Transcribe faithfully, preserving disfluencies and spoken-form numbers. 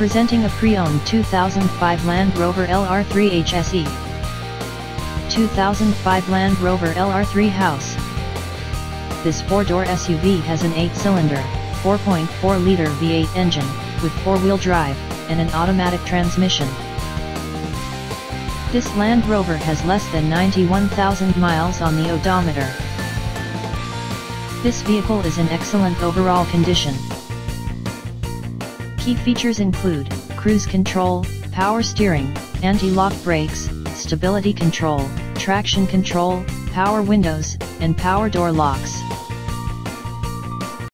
Presenting a pre-owned two thousand five Land Rover L R three H S E. two thousand five Land Rover L R three House. This four-door S U V has an eight-cylinder, four point four liter V eight engine, with four-wheel drive, and an automatic transmission. This Land Rover has less than ninety-one thousand miles on the odometer. This vehicle is in excellent overall condition. Key features include cruise control, power steering, anti-lock brakes, stability control, traction control, power windows, and power door locks.